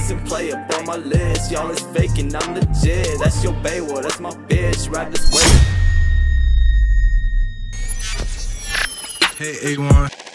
and play up on my list. Y'all is faking, I'm legit. That's your bae, well that's my bitch. Ride this way. Hey A1.